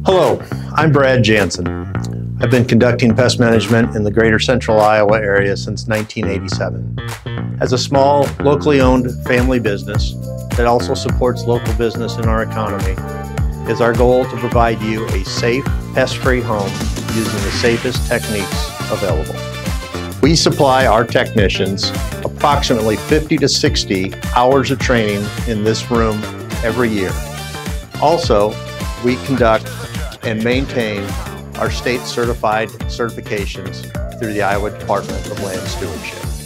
Hello, I'm Brad Janssen. I've been conducting pest management in the greater central Iowa area since 1987. As a small, locally owned family business that also supports local business in our economy, is our goal to provide you a safe, pest-free home using the safest techniques available. We supply our technicians approximately 50 to 60 hours of training in this room every year. Also, we conduct and maintain our state certifications through the Iowa Department of Land Stewardship.